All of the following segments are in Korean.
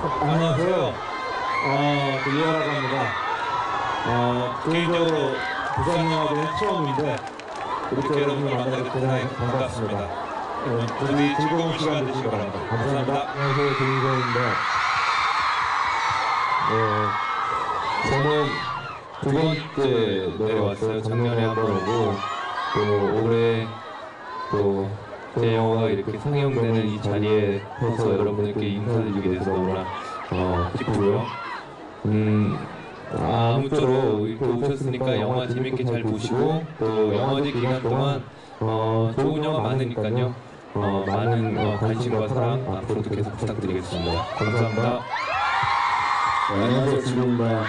안녕하세요. 이하라고 합니다. 개인적으로 부산 영화제는 처음인데 이렇게 여러분을 만나게 대단히 반갑습니다. 부디 즐거운 시간 되시기 바랍니다. 감사합니다. 안녕하세요. 김인성입니다. 저는 두 번째 내려왔어요. 작년에 한 번 오고 또 올해 또 제 영화가 이렇게 상영되는 이 자리에 서서 여러분들께 인사드리게 돼서 너무나 기쁘고요. 아무쪼록 이렇게 오셨으니까 영화 재밌게 잘 보시고 또 영화제 기간 동안 좋은 영화 많으니까요. 많은 관심과 사랑 앞으로도 계속 부탁드리겠습니다. 감사합니다. 안녕하세요. 지금입니다.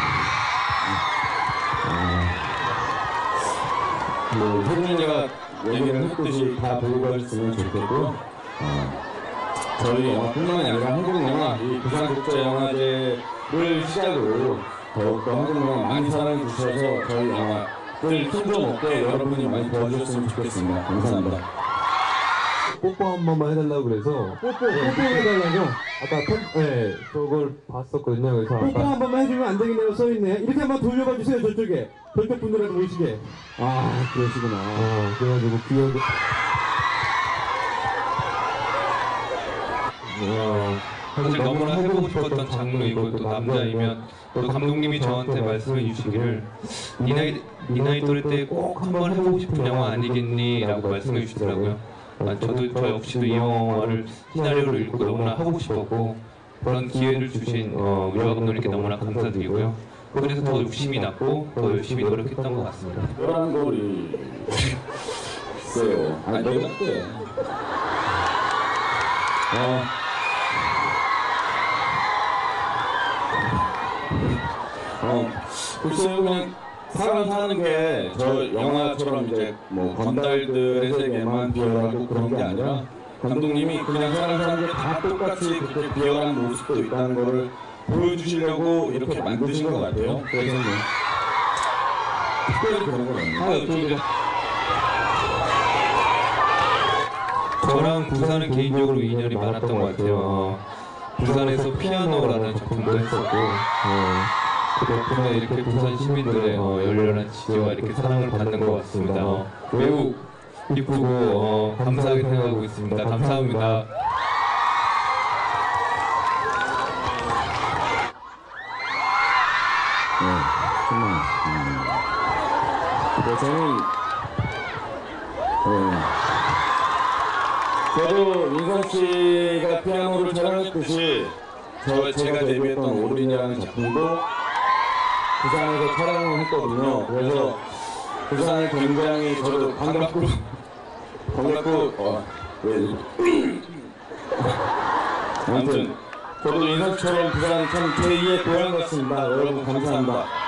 혜준이가 얘기를 했듯이 다 보고 가셨으면 좋겠고요. 저희 영화뿐만 아니라 한국 영화, 이 부산국제영화제를 시작으로 더욱더 한국 영화 많이 사랑해 주셔서 저희 영화를 힘좀 먹게 여러분이 많이 도와주셨으면 좋겠습니다. 감사합니다. 뽀뽀 한 번만 해달라고 그래서 뽀뽀 해달라고? 아까 저걸 봤었거든요. 그래서 뽀뽀 한 번만 해주면 안 되겠네요. 써있네. 이렇게 한번 돌려봐 주세요. 저쪽에. 저쪽 분들한테 보시게. 그러시구나. 그래가지고 귀여운 사실 너무나 해보고 싶었던 장르이고 또 남자이면 또 감독님이 저한테 말씀해 주시기를 네 나이 또래 때 꼭 한번 해보고 싶은 영화 아니겠니? 라고 말씀해 주시더라고요. 저 역시도 이 영화를 시나리오를 읽고 너무나 하고 싶었고 그런 기회를 주신 우리 감독님께 너무나 감사드리고요. 그래서 더 욕심이 났고 더 열심히 노력했던 것 같습니다. 11거리 글쎄요. 아니 내가 때 글쎄요. 그냥 사람 사는 게 저 영화처럼 이제 뭐 건달들의 세계만 비열하고 그런 게 아니라 감독님이 그냥 사람 사는 게 다 똑같이 그렇게 비열한 모습도 있다는 거를 보여주시려고 이렇게 만드신 것 같아요. 그래서 뭐 특별히 그런 건 아니에요. 저랑 부산은 개인적으로 인연이 많았던 것 같아요. 부산에서 피아노라는 작품도 했었고 그 덕분에 이렇게 부산 시민들의 열렬한 지지와 이렇게 사랑을 받는 것 같습니다. 매우 기쁘고 감사하게 생각하고 있습니다. 감사합니다. 정말. 저도 인선 씨가 피아노를 촬영했듯이 제가 데뷔했던 오린이라는 작품도 부산에서 촬영을 했거든요. 그래서 부산을 굉장히 저도 반갑고 아무튼 저도 인선 씨처럼 부산 참 제2의 고향 같습니다. 여러분 감사합니다.